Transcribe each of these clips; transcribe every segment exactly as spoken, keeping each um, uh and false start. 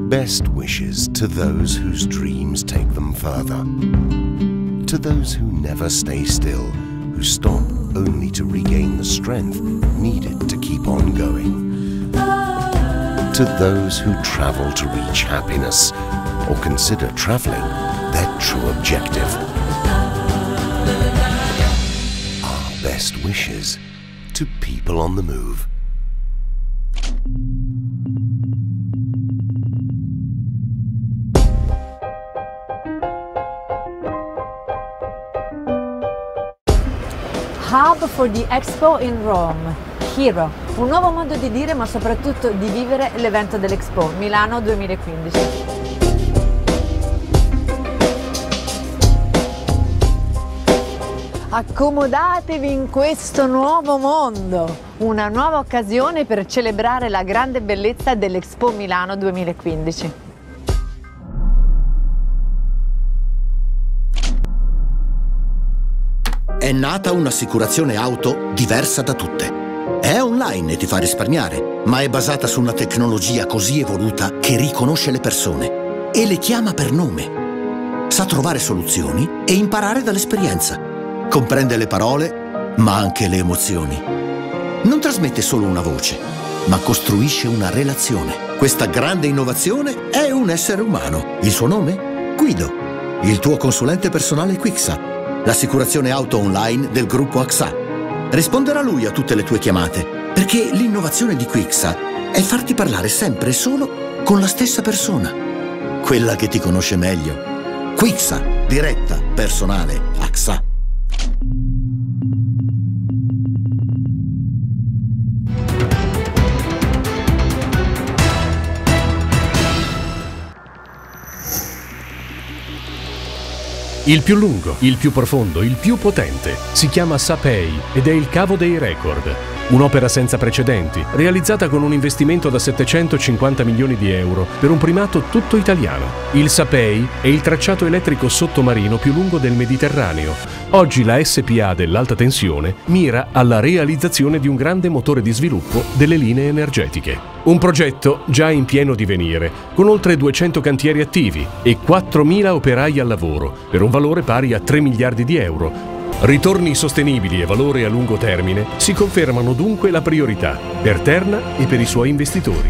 Best wishes to those whose dreams take them further. To those who never stay still, who stop only to regain the strength needed to keep on going. To those who travel to reach happiness, or consider traveling their true objective. Our best wishes to people on the move. Hub for the Expo in Rome. Hero, un nuovo modo di dire ma soprattutto di vivere l'evento dell'Expo Milano duemilaquindici. Accomodatevi in questo nuovo mondo, una nuova occasione per celebrare la grande bellezza dell'Expo Milano duemilaquindici. È nata un'assicurazione auto diversa da tutte. È online e ti fa risparmiare, ma è basata su una tecnologia così evoluta che riconosce le persone e le chiama per nome. Sa trovare soluzioni e imparare dall'esperienza. Comprende le parole, ma anche le emozioni. Non trasmette solo una voce, ma costruisce una relazione. Questa grande innovazione è un essere umano. Il suo nome? Guido, il tuo consulente personale Quixa. L'assicurazione auto online del gruppo A X A. Risponderà lui a tutte le tue chiamate, perché l'innovazione di Quixa è farti parlare sempre e solo con la stessa persona, quella che ti conosce meglio. Quixa, diretta, personale, A X A. Il più lungo, il più profondo, il più potente. Si chiama Sapei ed è il cavo dei record. Un'opera senza precedenti, realizzata con un investimento da settecentocinquanta milioni di euro per un primato tutto italiano. Il Sapei è il tracciato elettrico sottomarino più lungo del Mediterraneo. Oggi la S P A dell'alta tensione mira alla realizzazione di un grande motore di sviluppo delle linee energetiche. Un progetto già in pieno divenire, con oltre duecento cantieri attivi e quattromila operai al lavoro, per un valore pari a tre miliardi di euro. Ritorni sostenibili e valore a lungo termine si confermano dunque la priorità per Terna e per i suoi investitori.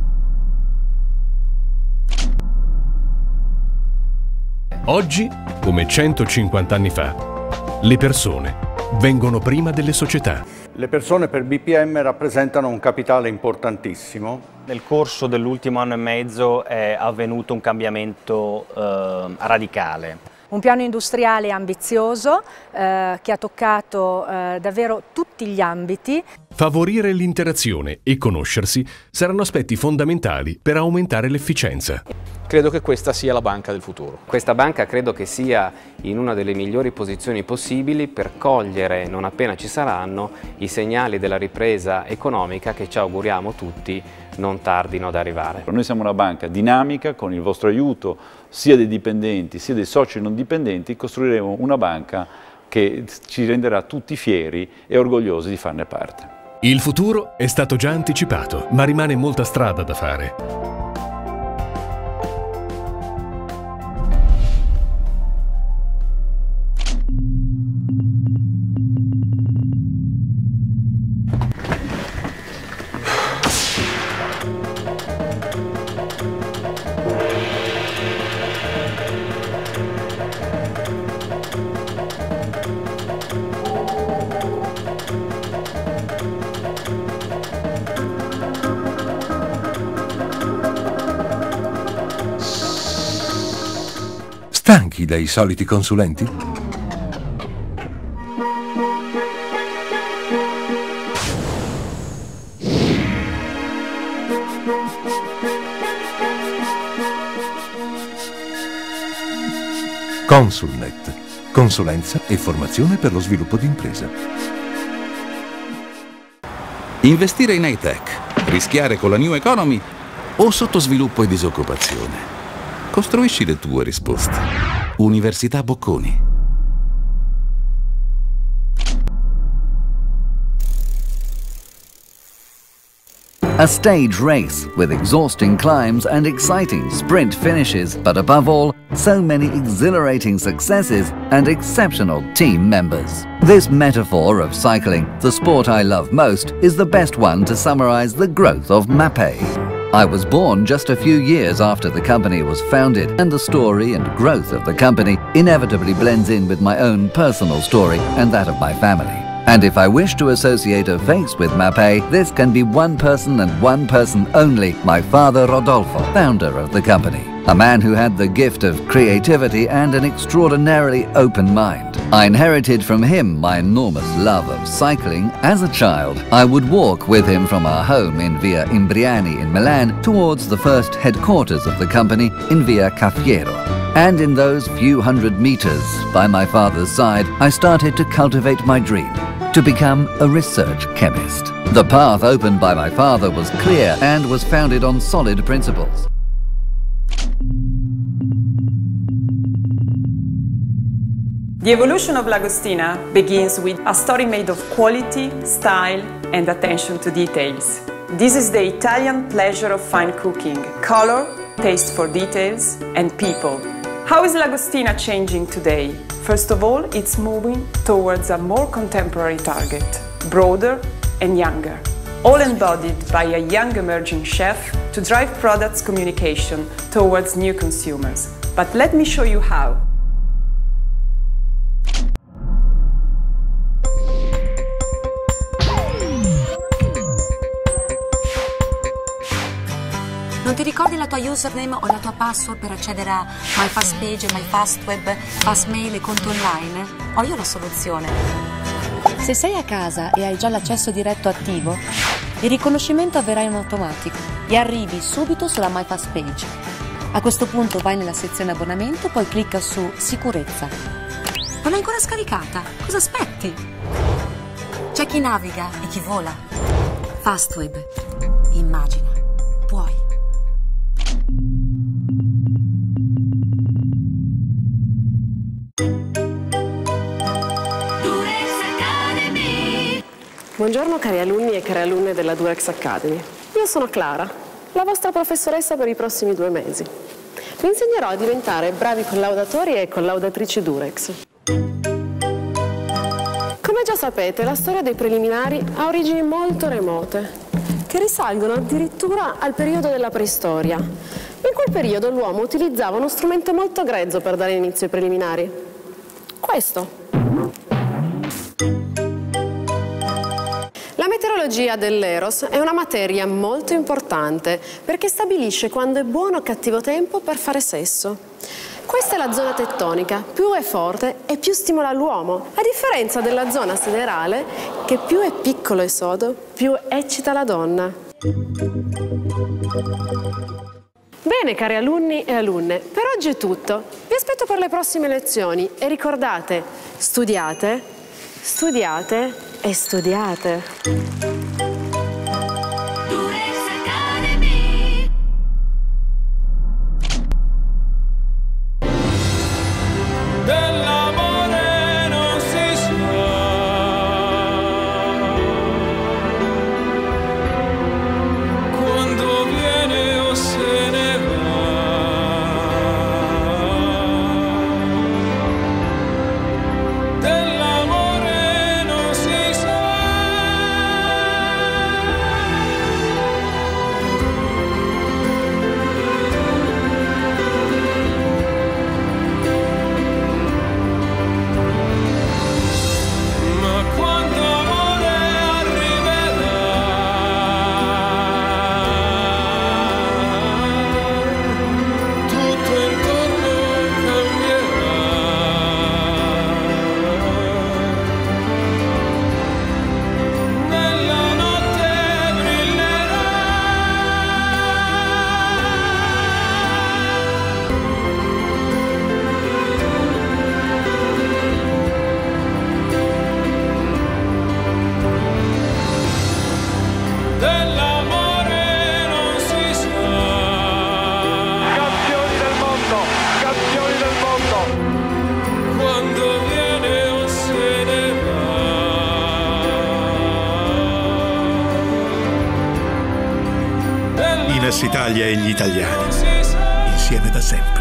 Oggi, come centocinquanta anni fa, le persone vengono prima delle società. Le persone per B P M rappresentano un capitale importantissimo. Nel corso dell'ultimo anno e mezzo è avvenuto un cambiamento eh, radicale. Un piano industriale ambizioso eh, che ha toccato eh, davvero tutti gli ambiti. Favorire l'interazione e conoscersi saranno aspetti fondamentali per aumentare l'efficienza. Credo che questa sia la banca del futuro. Questa banca credo che sia in una delle migliori posizioni possibili per cogliere, non appena ci saranno, i segnali della ripresa economica che ci auguriamo tutti non tardino ad arrivare. Noi siamo una banca dinamica, con il vostro aiuto sia dei dipendenti sia dei soci non dipendenti costruiremo una banca che ci renderà tutti fieri e orgogliosi di farne parte. Il futuro è stato già anticipato, ma rimane molta strada da fare. Stanchi dai soliti consulenti? Consulnet. Consulenza e formazione per lo sviluppo di impresa. Investire in high-tech, rischiare con la New Economy o sottosviluppo e disoccupazione? Costruisci le tue risposte. Università Bocconi. A stage race with exhausting climbs and exciting sprint finishes, but above all, so many exhilarating successes and exceptional team members. This metaphor of cycling, the sport I love most, is the best one to summarize the growth of Mapei. I was born just a few years after the company was founded, and the story and growth of the company inevitably blends in with my own personal story and that of my family. And if I wish to associate a face with Mapei, this can be one person and one person only, my father Rodolfo, founder of the company. A man who had the gift of creativity and an extraordinarily open mind. I inherited from him my enormous love of cycling. As a child, I would walk with him from our home in Via Imbriani in Milan towards the first headquarters of the company in Via Caffiero. And in those few hundred meters by my father's side, I started to cultivate my dream, to become a research chemist. The path opened by my father was clear and was founded on solid principles. The evolution of Lagostina begins with a story made of quality, style, and attention to details. This is the Italian pleasure of fine cooking: color, taste for details, and people. How is Lagostina changing today? First of all, it's moving towards a more contemporary target, broader and younger, all embodied by a young emerging chef to drive products communication towards new consumers. But let me show you how. Non ti ricordi la tua username o la tua password per accedere a MyFastPage, MyFastWeb, Fastmail e conto online? Ho io la soluzione. Se sei a casa e hai già l'accesso diretto attivo, il riconoscimento avverrà in automatico e arrivi subito sulla MyFastPage. A questo punto vai nella sezione abbonamento, poi clicca su sicurezza. Non l'hai ancora scaricata? Cosa aspetti? C'è chi naviga e chi vola. Fastweb. Immagina. Puoi. Buongiorno cari alunni e cari alunne della Durex Academy. Io sono Clara, la vostra professoressa per i prossimi due mesi. Vi insegnerò a diventare bravi collaudatori e collaudatrici Durex. Come già sapete, la storia dei preliminari ha origini molto remote, che risalgono addirittura al periodo della preistoria. In quel periodo l'uomo utilizzava uno strumento molto grezzo per dare inizio ai preliminari. Questo. La meteorologia dell'Eros è una materia molto importante perché stabilisce quando è buono o cattivo tempo per fare sesso. Questa è la zona tettonica, più è forte e più stimola l'uomo, a differenza della zona siderale che più è piccolo e sodo, più eccita la donna. Bene cari alunni e alunne, per oggi è tutto. Vi aspetto per le prossime lezioni e ricordate, studiate, studiate e studiate. Guinness Italia e gli italiani. Insieme da sempre.